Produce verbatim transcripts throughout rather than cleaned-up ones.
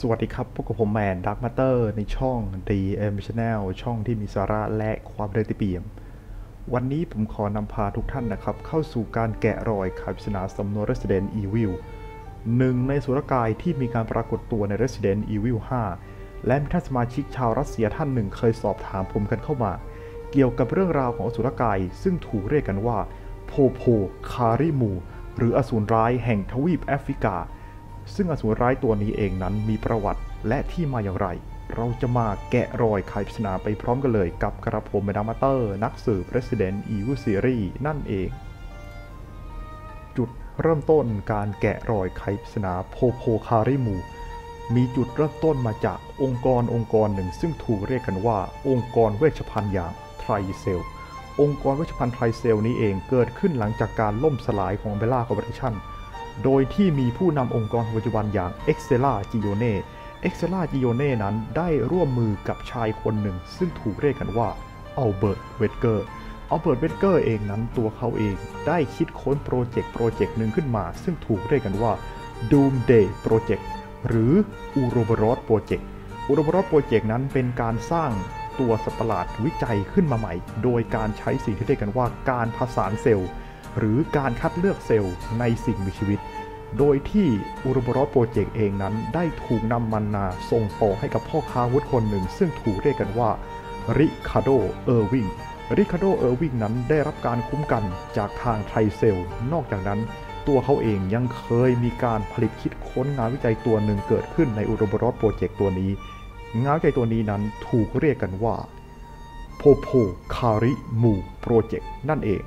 สวัสดีครับพวกกับผมแมนดักมาเตอร์ในช่อง ดี เอ็ม Channel ช่องที่มีสาระและความเรติเปียมวันนี้ผมขอนำพาทุกท่านนะครับเข้าสู่การแกะรอยไขปริศนาสำนวน Resident Evil หนึ่งในสุรกายที่มีการปรากฏตัวใน Resident Evil ห้า และมีท่านสมาชิกชาวรัสเซียท่านหนึ่งเคยสอบถามผมกันเข้ามาเกี่ยวกับเรื่องราวของอสุรกายซึ่งถูกเรียกกันว่าโพโพคาริมูหรืออสูรร้ายแห่งทวีปแอฟริกาซึ่งอสูรร้ายตัวนี้เองนั้นมีประวัติและที่มาอย่างไรเราจะมาแกะรอยไขปริศนาไปพร้อมกันเลยกับกระผมเมดามาเตอร์นักสืบ Resident Evil Series นั่นเองจุดเริ่มต้นการแกะรอยไขปริศนาโพโพคาริมูมีจุดเริ่มต้นมาจากองค์กรองค์กรหนึ่งซึ่งถูกเรียกกันว่าองค์กรเวชภัณฑ์อย่างไทรเซลองค์กรเวชภัณฑ์ไทรเซลนี้เองเกิดขึ้นหลังจากการล่มสลายของเบลล่าคอร์ปอเรชั่นโดยที่มีผู้นำองค์กรปัจจุบันอย่างเอ็กเซล่าจิโอเน่เอ็กเซล่าจิโอเน่นั้นได้ร่วมมือกับชายคนหนึ่งซึ่งถูกเรียกกันว่าอัลเบิร์ตเวดเกอร์อัลเบิร์ตเวดเกอร์เองนั้นตัวเขาเองได้คิดค้นโปรเจกต์โปรเจกต์หนึ่งขึ้นมาซึ่งถูกเรียกกันว่า Doomsday Project หรือ Ouroboros Project Ouroboros Project นั้นเป็นการสร้างตัวสัตว์ประหลาดวิจัยขึ้นมาใหม่โดยการใช้สิ่งที่เรียกกันว่าการผสานเซลล์หรือการคัดเลือกเซลล์ในสิ่งมีชีวิตโดยที่อูโรโบรอสโปรเจกต์เองนั้นได้ถูกนำมันนาส่งต่อให้กับพ่อค้าอาวุธคนหนึ่งซึ่งถูกเรียกกันว่าริคาร์โดเออร์วิงริคาร์โดเออร์วิงนั้นได้รับการคุ้มกันจากทางไทรเซลนอกจากนั้นตัวเขาเองยังเคยมีการผลิตคิดค้นงานวิจัยตัวหนึ่งเกิดขึ้นในอูโรโบรอสโปรเจกต์ตัวนี้งานวิจัยตัวนี้นั้นถูกเรียกกันว่าโพโพคาริมูโปรเจกต์นั่นเอง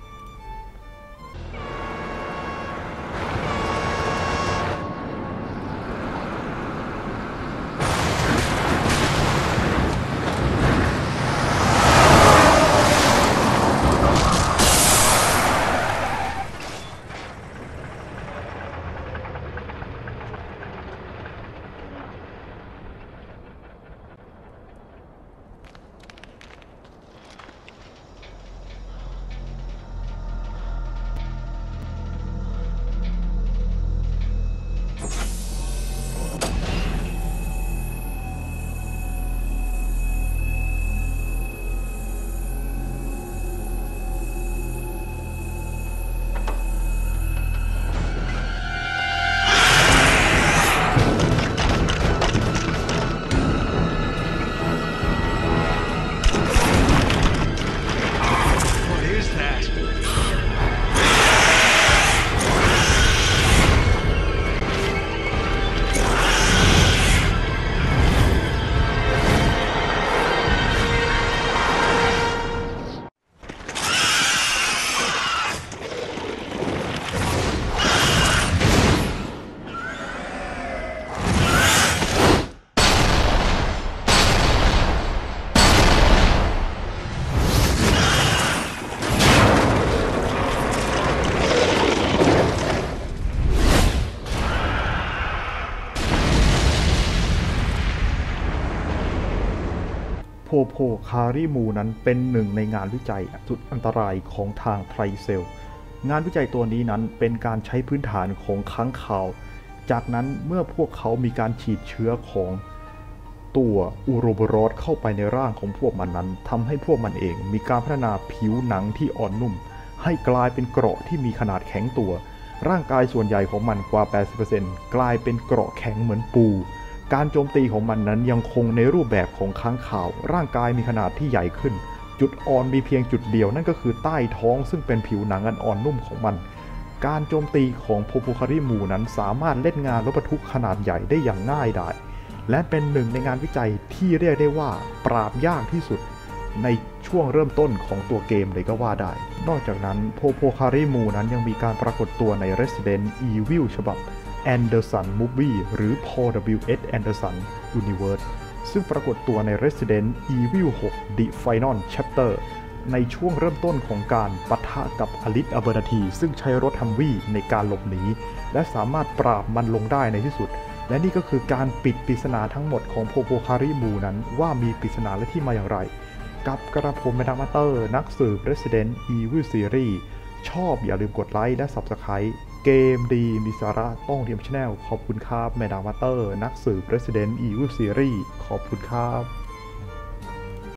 โพโพคาริมูนั้นเป็นหนึ่งในงานวิจัยสุดอันตรายของทางไทรเซลงานวิจัยตัวนี้นั้นเป็นการใช้พื้นฐานของค้างคาวจากนั้นเมื่อพวกเขามีการฉีดเชื้อของตัวอูโรโบรอสเข้าไปในร่างของพวกมันนั้นทำให้พวกมันเองมีการพัฒนาผิวหนังที่อ่อนนุ่มให้กลายเป็นเกราะที่มีขนาดแข็งตัวร่างกายส่วนใหญ่ของมันกว่า แปดสิบเปอร์เซ็นต์ กลายเป็นเกราะแข็งเหมือนปูการโจมตีของมันนั้นยังคงในรูปแบบของค้างคาวร่างกายมีขนาดที่ใหญ่ขึ้นจุดอ่อนมีเพียงจุดเดียวนั่นก็คือใต้ท้องซึ่งเป็นผิวหนังอันอ่อนนุ่มของมันการโจมตีของโพโพคาริมูนั้นสามารถเล่นงานรถบรรทุกขนาดใหญ่ได้อย่างง่ายดายและเป็นหนึ่งในงานวิจัยที่เรียกได้ว่าปราบยากที่สุดในช่วงเริ่มต้นของตัวเกมเลยก็ว่าได้นอกจากนั้นโพโพคาริมูนั้นยังมีการปรากฏตัวใน Resident Evil ฉบับAnderson Movie หรือ Paul ดับเบิลยู เอส Anderson Universe ซึ่งปรากฏตัวใน Resident Evil หก The Final Chapter ในช่วงเริ่มต้นของการปะทะกับอลิสอัลเบอร์นาทีซึ่งใช้รถฮัมวี่ในการหลบหนีและสามารถปราบมันลงได้ในที่สุดและนี่ก็คือการปิดปริศนาทั้งหมดของโพโพคาริมูนั้นว่ามีปริศนาและที่มาอย่างไรกับกระผมเมดามาเตอร์นักสืบ Resident Evil Series ชอบอย่าลืมกดไลค์และ Subscribe แเกมดีมีสาระต้องทีมชาแนลขอบคุณครับแมดามาเตอร์นักสืบ Resident Evil Series ขอบคุณครับ